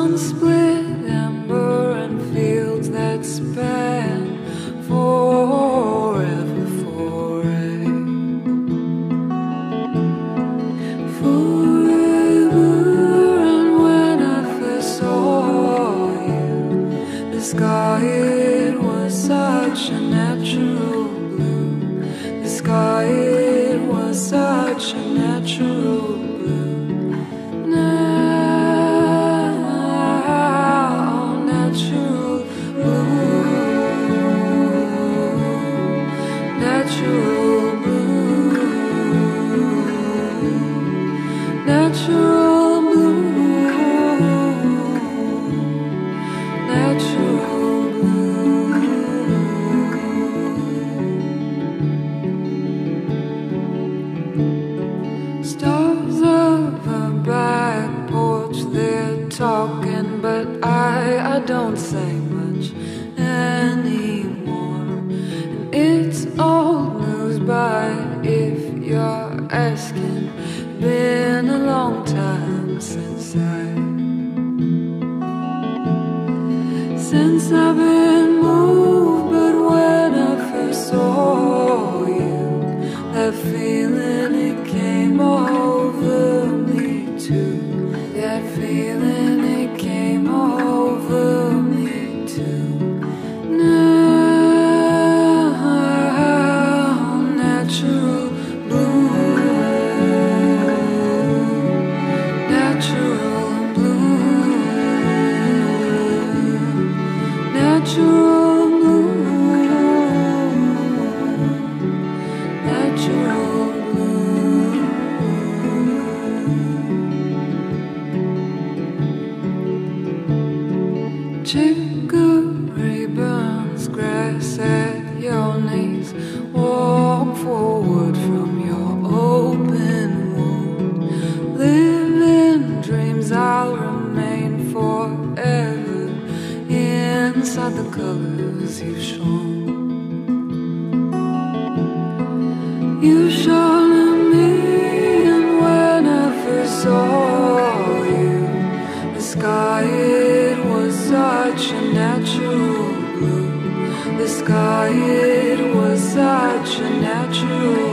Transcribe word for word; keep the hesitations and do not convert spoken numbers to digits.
sun-split amber and fields that span forever forever, forever. And when I first saw you, the sky, it was such a natural blue. The sky, it was such a natural blue. Natural blue, natural blue, natural blue. Stars of a back porch, they're talking, but I, I don't say much anymore. And it's old news, but if you're asking, been a long time since I, since I've been moved. But when I first saw you, that feeling, it came over me too. That feeling, it came over me too. Now, natural blue, natural blue, natural blue, natural blue. Chicory burns grass at your knees. Walk forward from your open wound. Live in dreams, I'll remain forever inside the colors you've shown. You shone at me, and when I first saw you, the sky, it was such a natural blue. The sky, it was such a natural